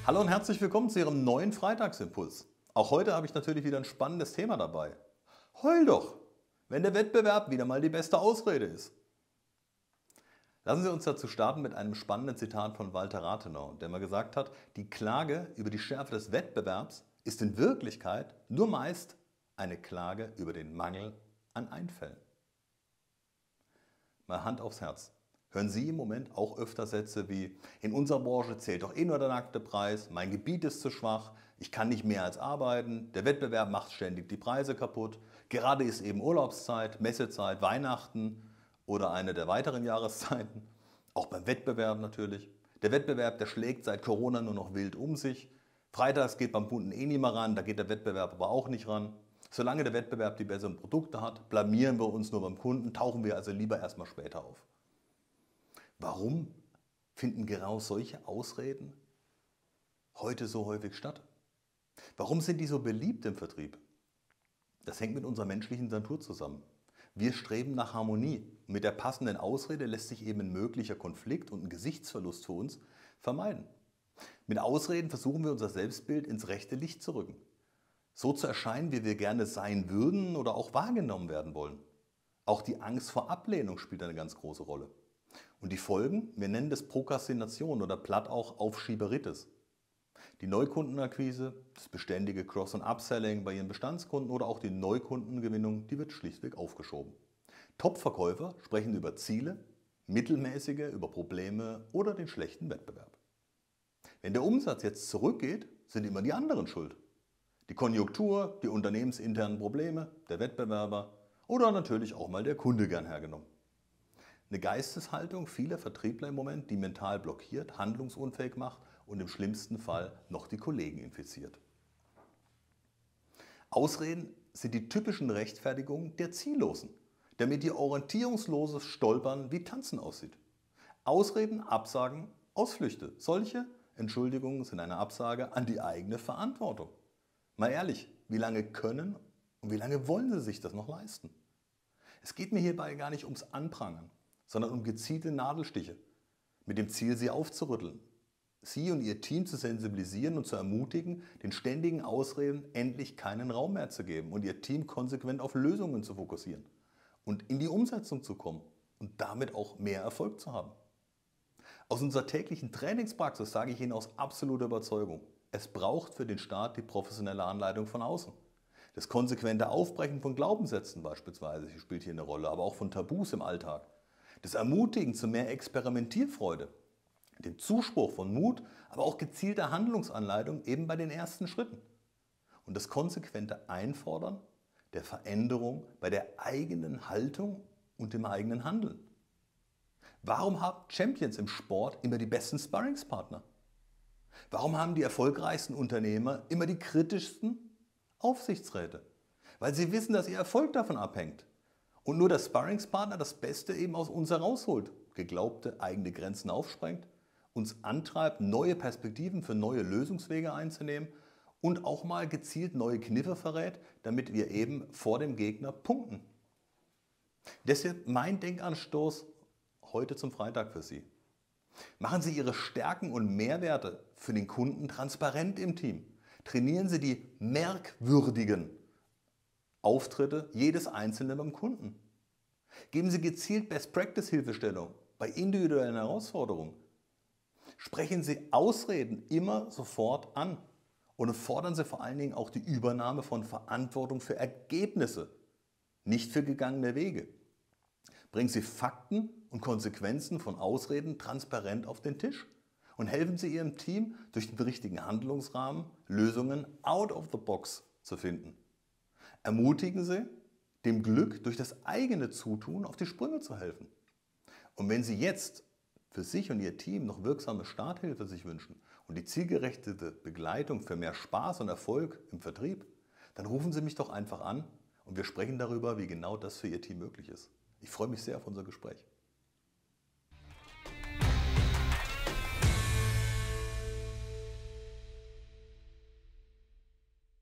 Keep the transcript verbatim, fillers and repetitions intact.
Hallo und herzlich willkommen zu Ihrem neuen Freitagsimpuls. Auch heute habe ich natürlich wieder ein spannendes Thema dabei. Heul doch, wenn der Wettbewerb wieder mal die beste Ausrede ist. Lassen Sie uns dazu starten mit einem spannenden Zitat von Walter Rathenau, der mal gesagt hat, die Klage über die Schärfe des Wettbewerbs ist in Wirklichkeit nur meist eine Klage über den Mangel an Einfällen. Mal Hand aufs Herz. Hören Sie im Moment auch öfter Sätze wie, in unserer Branche zählt doch eh nur der nackte Preis, mein Gebiet ist zu schwach, ich kann nicht mehr als arbeiten, der Wettbewerb macht ständig die Preise kaputt, gerade ist eben Urlaubszeit, Messezeit, Weihnachten oder eine der weiteren Jahreszeiten, auch beim Wettbewerb natürlich. Der Wettbewerb, der schlägt seit Corona nur noch wild um sich, freitags geht beim Kunden eh nicht mehr ran, da geht der Wettbewerb aber auch nicht ran. Solange der Wettbewerb die besseren Produkte hat, blamieren wir uns nur beim Kunden, tauchen wir also lieber erstmal später auf. Warum finden genau solche Ausreden heute so häufig statt? Warum sind die so beliebt im Vertrieb? Das hängt mit unserer menschlichen Natur zusammen. Wir streben nach Harmonie. Mit der passenden Ausrede lässt sich eben ein möglicher Konflikt und ein Gesichtsverlust für uns vermeiden. Mit Ausreden versuchen wir unser Selbstbild ins rechte Licht zu rücken. So zu erscheinen, wie wir gerne sein würden oder auch wahrgenommen werden wollen. Auch die Angst vor Ablehnung spielt eine ganz große Rolle. Und die Folgen, wir nennen das Prokrastination oder platt auch Aufschieberitis. Die Neukundenakquise, das beständige Cross- und Upselling bei Ihren Bestandskunden oder auch die Neukundengewinnung, die wird schlichtweg aufgeschoben. Top-Verkäufer sprechen über Ziele, Mittelmäßige über Probleme oder den schlechten Wettbewerb. Wenn der Umsatz jetzt zurückgeht, sind immer die anderen schuld. Die Konjunktur, die unternehmensinternen Probleme, der Wettbewerber oder natürlich auch mal der Kunde gern hergenommen. Eine Geisteshaltung vieler Vertriebler im Moment, die mental blockiert, handlungsunfähig macht und im schlimmsten Fall noch die Kollegen infiziert. Ausreden sind die typischen Rechtfertigungen der Ziellosen, damit ihr orientierungsloses Stolpern wie Tanzen aussieht. Ausreden, Absagen, Ausflüchte. Solche Entschuldigungen sind eine Absage an die eigene Verantwortung. Mal ehrlich, wie lange können und wie lange wollen Sie sich das noch leisten? Es geht mir hierbei gar nicht ums Anprangern, sondern um gezielte Nadelstiche, mit dem Ziel, sie aufzurütteln, Sie und Ihr Team zu sensibilisieren und zu ermutigen, den ständigen Ausreden endlich keinen Raum mehr zu geben und Ihr Team konsequent auf Lösungen zu fokussieren und in die Umsetzung zu kommen und damit auch mehr Erfolg zu haben. Aus unserer täglichen Trainingspraxis sage ich Ihnen aus absoluter Überzeugung, es braucht für den Start die professionelle Anleitung von außen. Das konsequente Aufbrechen von Glaubenssätzen beispielsweise spielt hier eine Rolle, aber auch von Tabus im Alltag. Das Ermutigen zu mehr Experimentierfreude, den Zuspruch von Mut, aber auch gezielter Handlungsanleitung eben bei den ersten Schritten. Und das konsequente Einfordern der Veränderung bei der eigenen Haltung und dem eigenen Handeln. Warum haben Champions im Sport immer die besten Sparringspartner? Warum haben die erfolgreichsten Unternehmer immer die kritischsten Aufsichtsräte? Weil sie wissen, dass ihr Erfolg davon abhängt. Und nur der Sparringspartner das Beste eben aus uns herausholt, geglaubte eigene Grenzen aufsprengt, uns antreibt, neue Perspektiven für neue Lösungswege einzunehmen und auch mal gezielt neue Kniffe verrät, damit wir eben vor dem Gegner punkten. Deshalb mein Denkanstoß heute zum Freitag für Sie. Machen Sie Ihre Stärken und Mehrwerte für den Kunden transparent im Team. Trainieren Sie die merkwürdigen Auftritte jedes Einzelnen beim Kunden. Geben Sie gezielt Best-Practice-Hilfestellung bei individuellen Herausforderungen. Sprechen Sie Ausreden immer sofort an und fordern Sie vor allen Dingen auch die Übernahme von Verantwortung für Ergebnisse, nicht für gegangene Wege. Bringen Sie Fakten und Konsequenzen von Ausreden transparent auf den Tisch und helfen Sie Ihrem Team durch den richtigen Handlungsrahmen, Lösungen out of the box zu finden. Ermutigen Sie, dem Glück durch das eigene Zutun auf die Sprünge zu helfen. Und wenn Sie jetzt für sich und Ihr Team noch wirksame Starthilfe sich wünschen und die zielgerichtete Begleitung für mehr Spaß und Erfolg im Vertrieb, dann rufen Sie mich doch einfach an und wir sprechen darüber, wie genau das für Ihr Team möglich ist. Ich freue mich sehr auf unser Gespräch.